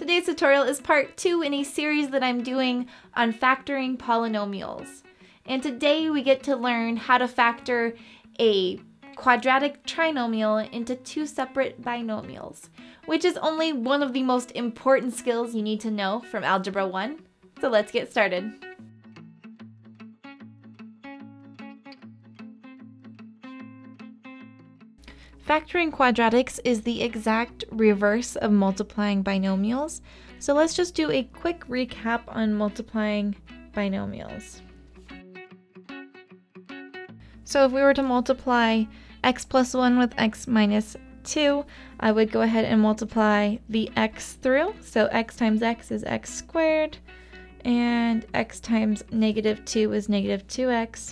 Today's tutorial is part 2 in a series that I'm doing on factoring polynomials. And today we get to learn how to factor a quadratic trinomial into 2 separate binomials, which is only one of the most important skills you need to know from Algebra 1. So let's get started. Factoring quadratics is the exact reverse of multiplying binomials. So let's just do a quick recap on multiplying binomials. So if we were to multiply x plus 1 with x minus 2, I would go ahead and multiply the x through. So x times x is x squared, and x times negative 2 is negative 2x.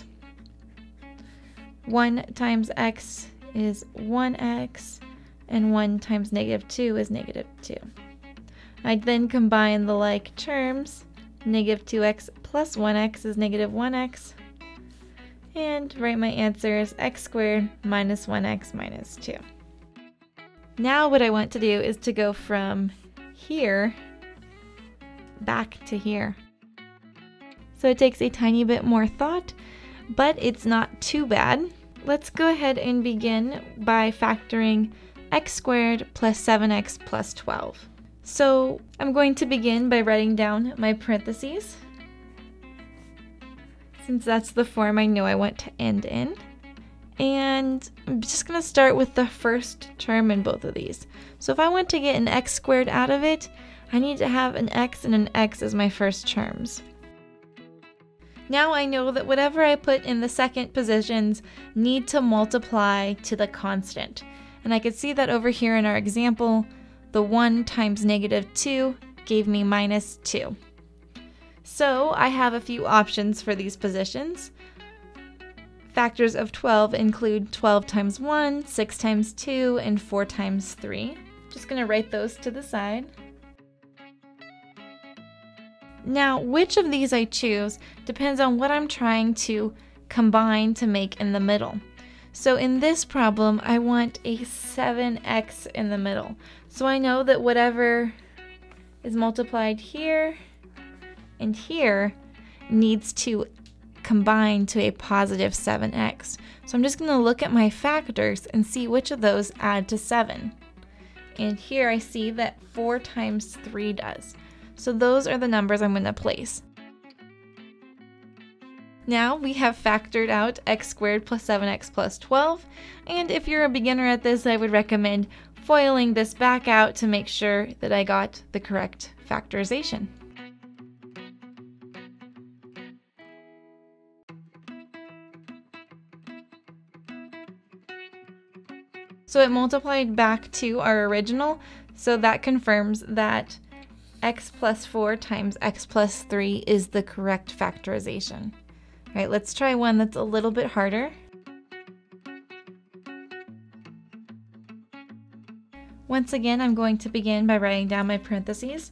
1 times x is 1x, and 1 times negative 2 is negative 2. I then combine the like terms. Negative 2x plus 1x is negative 1x. And write my answer as x squared minus 1x minus 2. Now what I want to do is to go from here back to here. So it takes a tiny bit more thought, but it's not too bad. Let's go ahead and begin by factoring x squared plus 7x plus 12. So I'm going to begin by writing down my parentheses, since that's the form I know I want to end in. And I'm just going to start with the first term in both of these. So if I want to get an x squared out of it, I need to have an x and an x as my first terms. Now I know that whatever I put in the second positions need to multiply to the constant. And I could see that over here in our example, the 1 times negative 2 gave me minus 2. So I have a few options for these positions. Factors of 12 include 12 times 1, 6 times 2, and 4 times 3. Just going to write those to the side. Now, which of these I choose depends on what I'm trying to combine to make in the middle. So in this problem, I want a 7x in the middle. So I know that whatever is multiplied here and here needs to combine to a positive 7x. So I'm just going to look at my factors and see which of those add to 7. And here I see that 4 times 3 does. So those are the numbers I'm going to place. Now we have factored out x squared plus 7x plus 12, and if you're a beginner at this, I would recommend foiling this back out to make sure that I got the correct factorization. So it multiplied back to our original, so that confirms that x plus 4 times x plus 3 is the correct factorization. All right, let's try one that's a little bit harder. Once again, I'm going to begin by writing down my parentheses.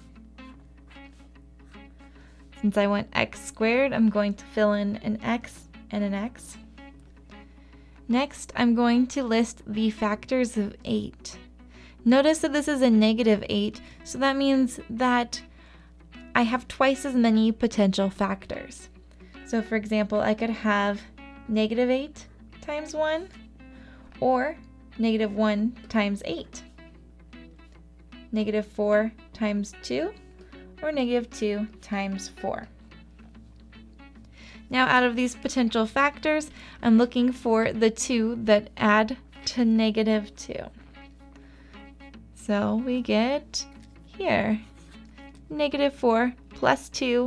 Since I want x squared, I'm going to fill in an x and an x. Next, I'm going to list the factors of 8. Notice that this is a negative 8, so that means that I have twice as many potential factors. So for example, I could have negative 8 times 1, or negative 1 times 8, negative 4 times 2, or negative 2 times 4. Now out of these potential factors, I'm looking for the 2 that add to negative 2. So we get here, negative 4 plus 2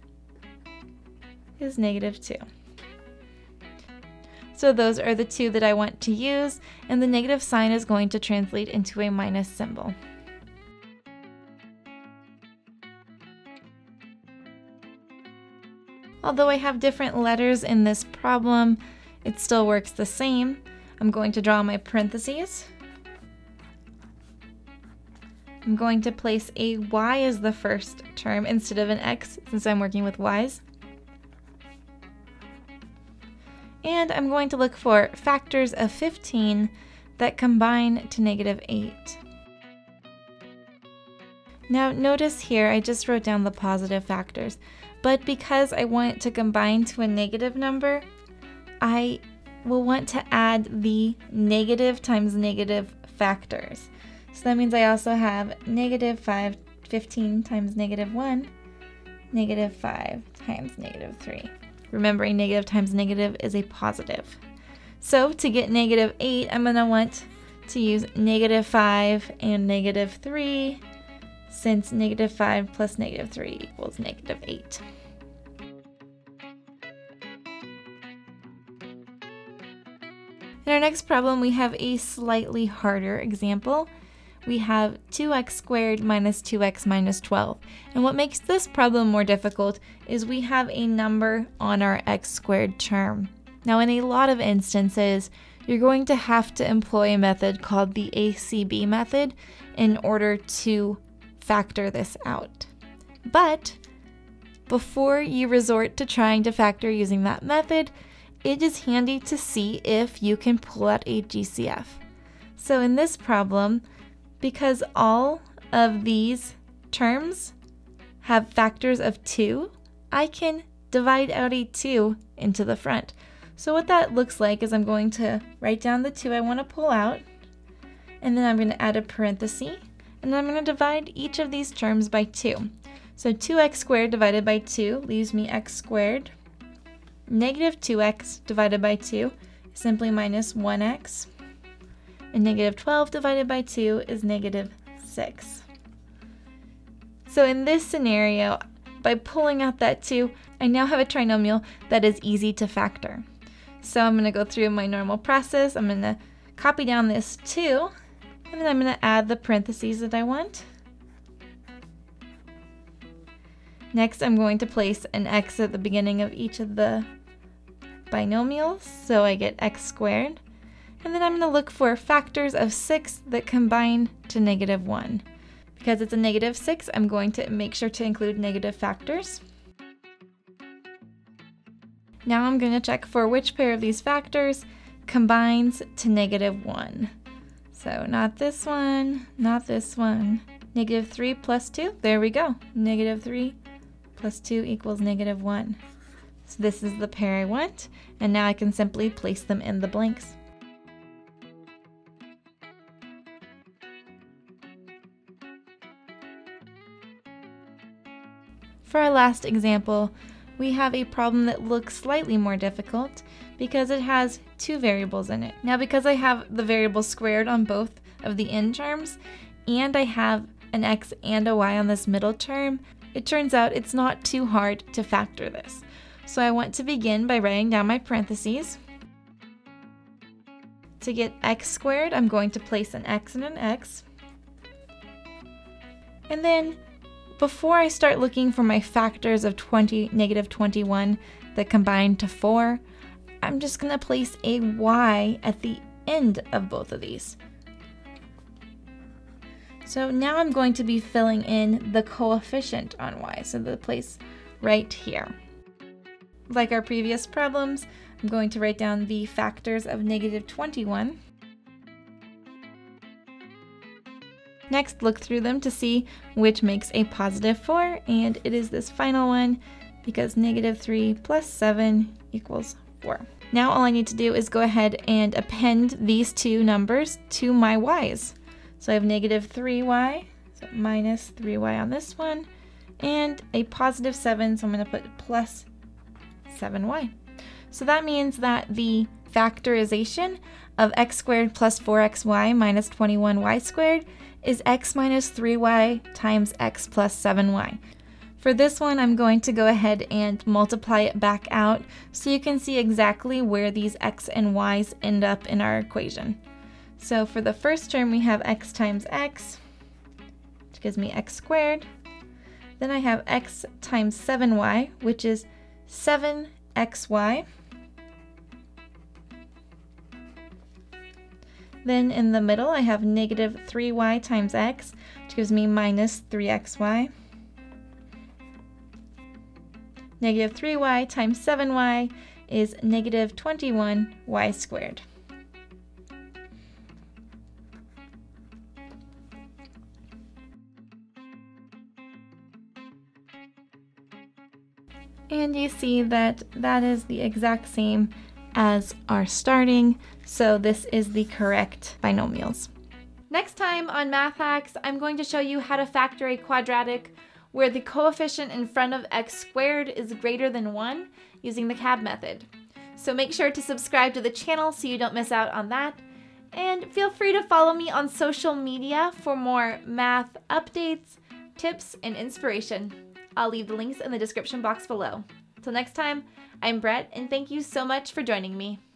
is negative 2. So those are the 2 that I want to use, and the negative sign is going to translate into a minus symbol. Although I have different letters in this problem, it still works the same. I'm going to draw my parentheses. I'm going to place a y as the first term instead of an x, since I'm working with y's. And I'm going to look for factors of 15 that combine to negative 8. Now notice here I just wrote down the positive factors, but because I want it to combine to a negative number, I will want to add the negative times negative factors. So that means I also have negative 15 times negative 1, negative 5 times negative 3. Remembering negative times negative is a positive. So to get negative 8, I'm going to want to use negative 5 and negative 3, since negative 5 plus negative 3 equals negative 8. In our next problem, we have a slightly harder example. We have 2x squared minus 2x minus 12. And what makes this problem more difficult is we have a number on our x squared term. Now, in a lot of instances, you're going to have to employ a method called the ACB method in order to factor this out. But before you resort to trying to factor using that method, it is handy to see if you can pull out a GCF. So in this problem, because all of these terms have factors of 2, I can divide out a 2 into the front. So what that looks like is I'm going to write down the 2 I want to pull out, and then I'm going to add a parenthesis, and then I'm going to divide each of these terms by 2. So 2x squared divided by 2 leaves me x squared. Negative 2x divided by 2 is simply minus 1x. And negative 12 divided by 2 is negative 6. So in this scenario, by pulling out that 2, I now have a trinomial that is easy to factor. So I'm going to go through my normal process. I'm going to copy down this 2, and then I'm going to add the parentheses that I want. Next, I'm going to place an x at the beginning of each of the binomials, so I get x squared. And then I'm going to look for factors of 6 that combine to negative 1. Because it's a negative 6, I'm going to make sure to include negative factors. Now I'm going to check for which pair of these factors combines to negative 1. So not this one, not this one. Negative 3 plus 2, there we go. Negative 3 plus 2 equals negative 1. So this is the pair I want, and now I can simply place them in the blanks. For our last example, we have a problem that looks slightly more difficult because it has 2 variables in it. Now, because I have the variable squared on both of the end terms, and I have an x and a y on this middle term, it turns out it's not too hard to factor this. So I want to begin by writing down my parentheses. To get x squared, I'm going to place an x and an x. And then, before I start looking for my factors of negative 21 that combine to 4, I'm just going to place a y at the end of both of these. So now I'm going to be filling in the coefficient on y, so the place right here. Like our previous problems, I'm going to write down the factors of negative 21. Next, look through them to see which makes a positive 4, and it is this final one because negative 3 plus 7 equals 4. Now all I need to do is go ahead and append these 2 numbers to my y's. So I have negative 3y, so minus 3y on this one, and a positive 7, so I'm going to put plus 7y. So that means that the factorization of x squared plus 4xy minus 21y squared is x minus 3y times x plus 7y. For this one, I'm going to go ahead and multiply it back out so you can see exactly where these x and y's end up in our equation. So for the first term, we have x times x, which gives me x squared. Then I have x times 7y, which is 7xy. Then in the middle, I have negative 3y times x, which gives me minus 3xy. Negative 3y times 7y is negative 21y squared. And you see that that is the exact same as our starting, so this is the correct binomials. Next time on Math Hacks, I'm going to show you how to factor a quadratic where the coefficient in front of x squared is greater than 1 using the CAB method. So make sure to subscribe to the channel so you don't miss out on that. And feel free to follow me on social media for more math updates, tips, and inspiration. I'll leave the links in the description box below. Till next time, I'm Brett, and thank you so much for joining me.